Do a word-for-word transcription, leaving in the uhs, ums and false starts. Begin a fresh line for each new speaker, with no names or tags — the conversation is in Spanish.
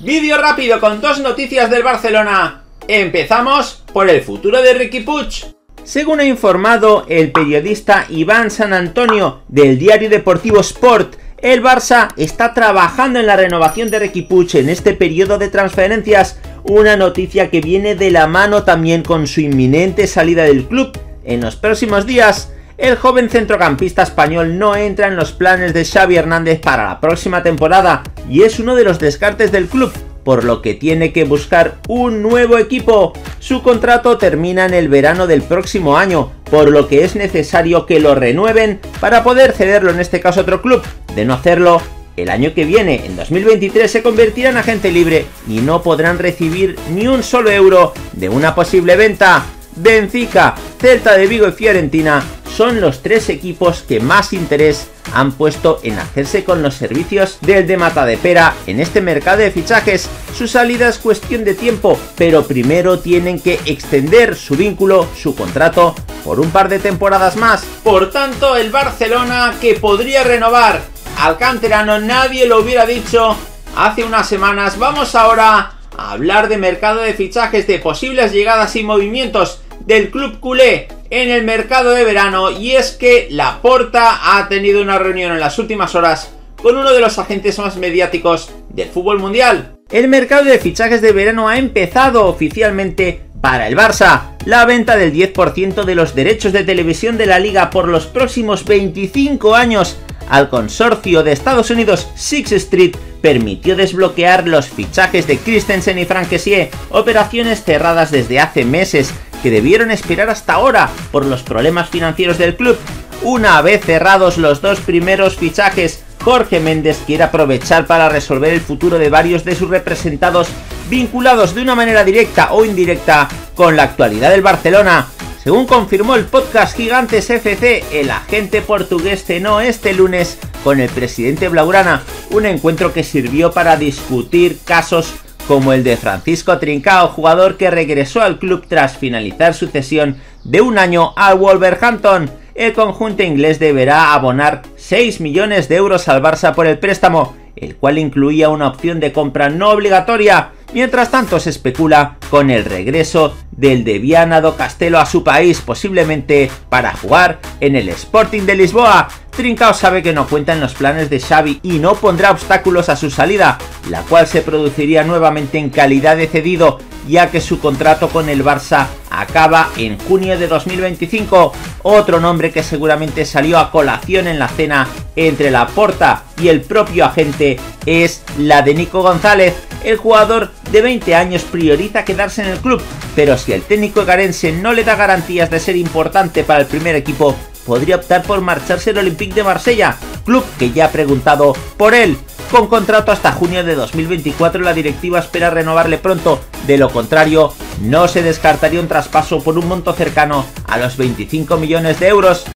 Vídeo rápido con dos noticias del Barcelona. Empezamos por el futuro de Riqui Puig. Según ha informado el periodista Iván San Antonio del diario deportivo Sport, el Barça está trabajando en la renovación de Riqui Puig en este periodo de transferencias, una noticia que viene de la mano también con su inminente salida del club. En los próximos días, el joven centrocampista español no entra en los planes de Xavi Hernández para la próxima temporada y es uno de los descartes del club, por lo que tiene que buscar un nuevo equipo. Su contrato termina en el verano del próximo año, por lo que es necesario que lo renueven para poder cederlo en este caso a otro club. De no hacerlo, el año que viene, en dos mil veintitrés, se convertirá en agente libre y no podrán recibir ni un solo euro de una posible venta. Benfica, Celta de Vigo y Fiorentina son los tres equipos que más interés han puesto en hacerse con los servicios del de Matadepera en este mercado de fichajes. Su salida es cuestión de tiempo, pero primero tienen que extender su vínculo, su contrato, por un par de temporadas más. Por tanto, el Barcelona, que podría renovar al canterano, nadie lo hubiera dicho hace unas semanas. Vamos ahora a hablar de mercado de fichajes, de posibles llegadas y movimientos del club culé en el mercado de verano, y es que Laporta ha tenido una reunión en las últimas horas con uno de los agentes más mediáticos del fútbol mundial. El mercado de fichajes de verano ha empezado oficialmente para el Barça. La venta del diez por ciento de los derechos de televisión de la liga por los próximos veinticinco años al consorcio de Estados Unidos Sixth Street permitió desbloquear los fichajes de Christensen y Franck Kessié, operaciones cerradas desde hace meses que debieron esperar hasta ahora por los problemas financieros del club. Una vez cerrados los dos primeros fichajes, Jorge Méndez quiere aprovechar para resolver el futuro de varios de sus representados vinculados de una manera directa o indirecta con la actualidad del Barcelona. Según confirmó el podcast Gigantes F C, el agente portugués cenó este lunes con el presidente blaugrana, un encuentro que sirvió para discutir casos como el de Francisco Trincao, jugador que regresó al club tras finalizar su cesión de un año al Wolverhampton. El conjunto inglés deberá abonar seis millones de euros al Barça por el préstamo, el cual incluía una opción de compra no obligatoria. Mientras tanto, se especula con el regreso del de Viana do Castelo a su país, posiblemente para jugar en el Sporting de Lisboa. Trincao sabe que no cuenta en los planes de Xavi y no pondrá obstáculos a su salida, la cual se produciría nuevamente en calidad de cedido, ya que su contrato con el Barça acaba en junio de dos mil veinticinco. Otro nombre que seguramente salió a colación en la cena entre Laporta y el propio agente es la de Nico González. El jugador de veinte años prioriza quedarse en el club, pero si el técnico egarense no le da garantías de ser importante para el primer equipo, podría optar por marcharse al Olympique de Marsella, club que ya ha preguntado por él. Con contrato hasta junio de dos mil veinticuatro, la directiva espera renovarle pronto, de lo contrario no se descartaría un traspaso por un monto cercano a los veinticinco millones de euros.